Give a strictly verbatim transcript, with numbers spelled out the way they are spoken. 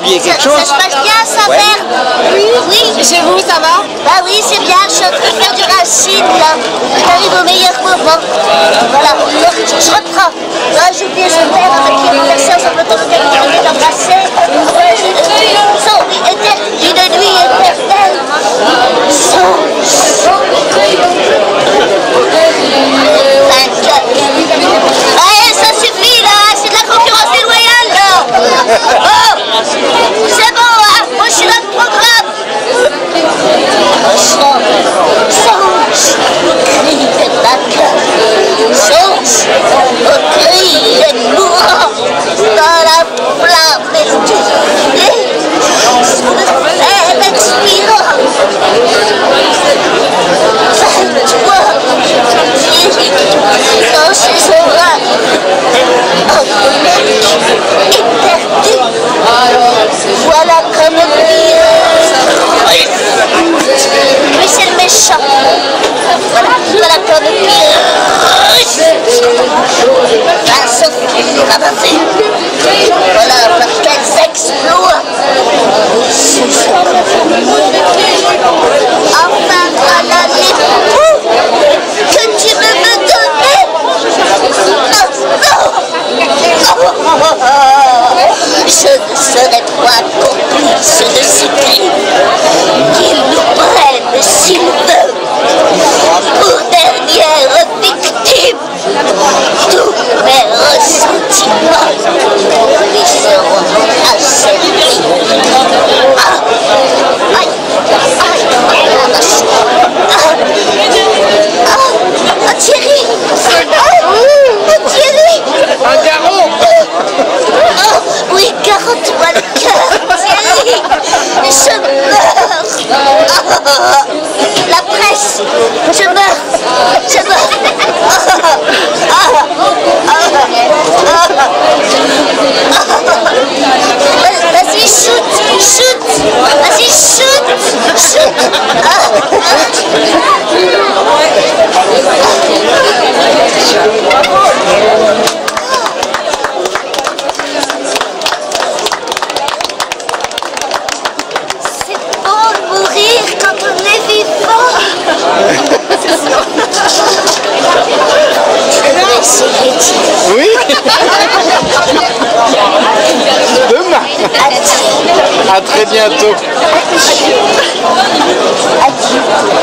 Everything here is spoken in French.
oublié quelque chose? Ça se passe bien, ça, ouais. Mère? Oui. Oui. Et chez vous, ça va? Bah oui, c'est bien, je suis en train de faire du racine, là. J'arrive au meilleur moment. Voilà, donc je reprends. Là, j'ai oublié ce père avec qui renversé en semblant de terminer d'embrasser. Son éternelle, une nuit éternelle. Allez, ça suffit, là. C'est de la concurrence déloyale, là. Oh, c'est bon, hein. Moi, je suis dans le programme. Change, cri de vainqueur, change, au cri des mourants, dans la flamme estivée, sous le fer expirant. Toi, vieille, dans ses oreilles, éperdu, voilà comme pire. Lui c'est le méchant. Voilà, voilà comme pire. Ah, Sophie, rabattée. Voilà par quels exploits. Enfin, voilà l'époux que tu veux me donner. Non, non. Je ne serai point complice de ces crimes. Qu'il nous prenne s'il veut. Pour dernière victime, tous mes ressentiments lui seront asservis. Ah, aïe, aïe, ah, Thierry, ah, Thierry, Un garrot. oh, oui, carotte-moi le cœur, Thierry, je meurs. Ah, la presse, je meurs, je meurs. Ah, ah, ah, vas-y, shoot, shoot, vas-y, shoot, shoot. Ah, c'est bon de mourir quand on est vivant. Oui. Demain. À très bientôt. Adieu.